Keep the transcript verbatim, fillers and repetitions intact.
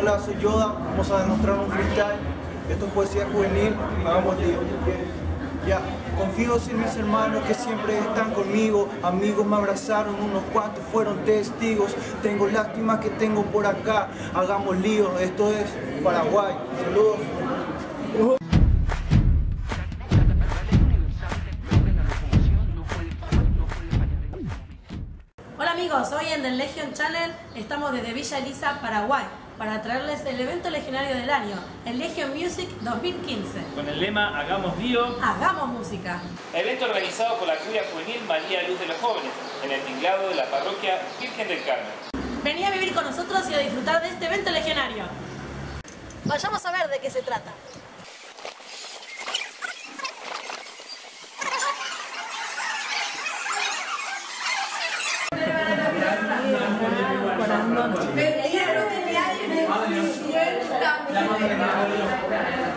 Hola, soy Yoda, vamos a demostrar un freestyle. Esto es poesía juvenil, hagamos lío. Ya, confío en mis hermanos que siempre están conmigo. Amigos me abrazaron, unos cuantos fueron testigos. Tengo lástima que tengo por acá, hagamos lío. Esto es Paraguay. Saludos. Uh. Hola amigos, hoy en The Legion Channel estamos desde Villa Elisa, Paraguay, para traerles el evento legionario del año, el Legion Music dos mil quince. Con el lema Hagamos lío, hagamos música. Evento organizado por la Curia Juvenil María Luz de los Jóvenes, en el tinglado de la parroquia Virgen del Carmen. Vení a vivir con nosotros y a disfrutar de este evento legionario. Vayamos a ver de qué se trata. Vendieron el diario en el también.